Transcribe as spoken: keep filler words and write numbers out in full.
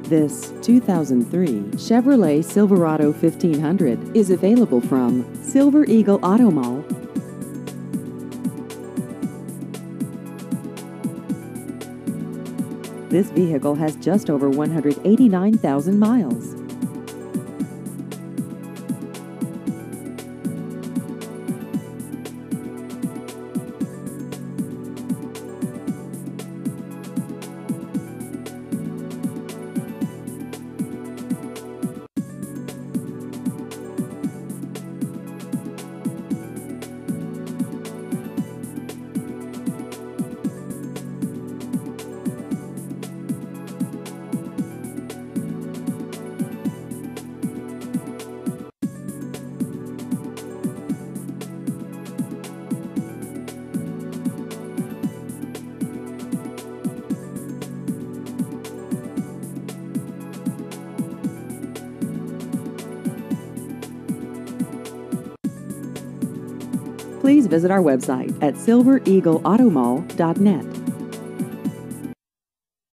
This two thousand three Chevrolet Silverado fifteen hundred is available from Silver Eagle Auto Mall. This vehicle has just over one hundred eighty-nine thousand miles. Please visit our website at silver eagle auto mall dot net.